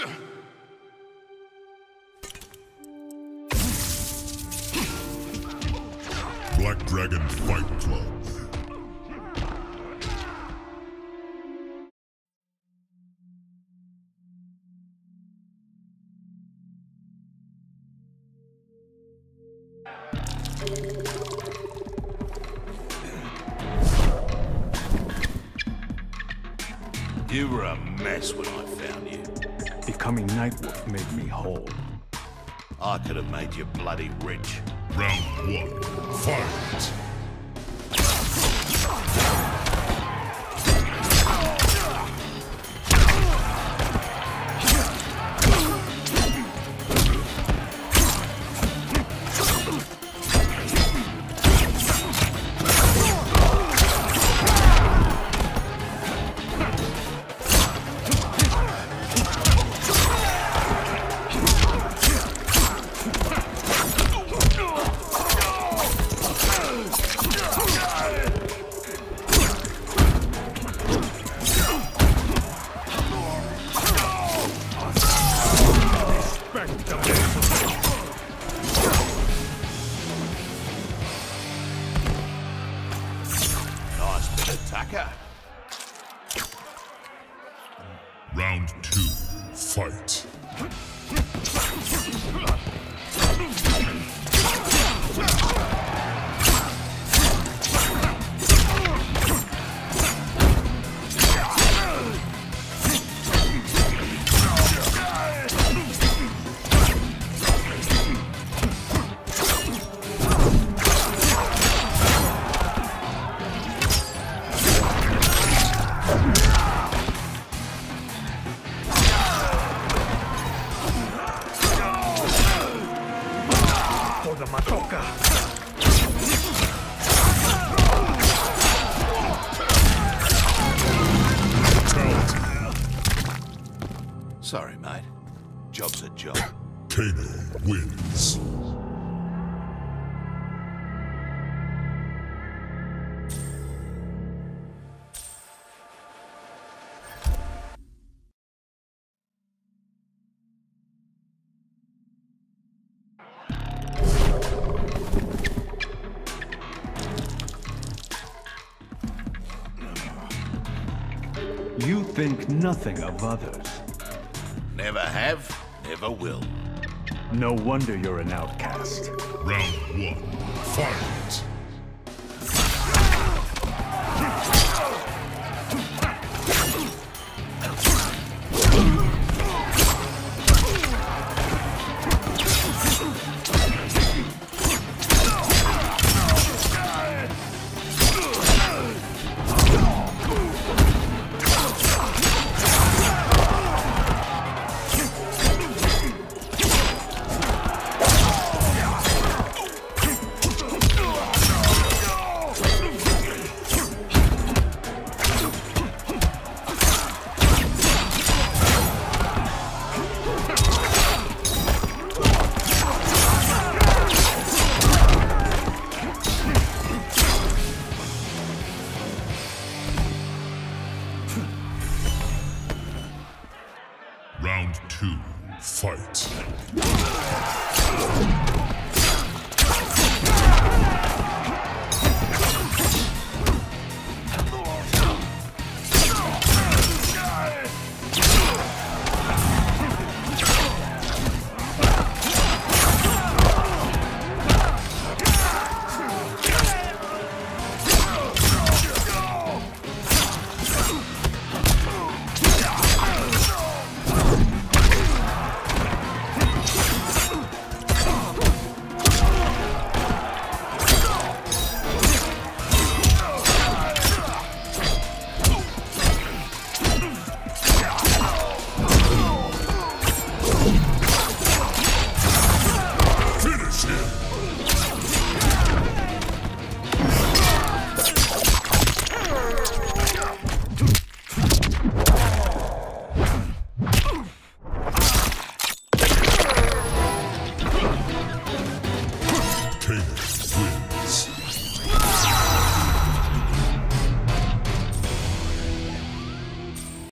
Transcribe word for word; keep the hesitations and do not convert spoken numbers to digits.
Black Dragon Fight Club. You were a mess when I found you. Becoming Nightwolf made me whole. I could have made you bloody rich. Round one, fight! Attacker. Round two, fight. Sorry, mate. Job's a job. Kano wins. You think nothing of others. Never have, never will. No wonder you're an outcast. Round one, fight! Round two, fight.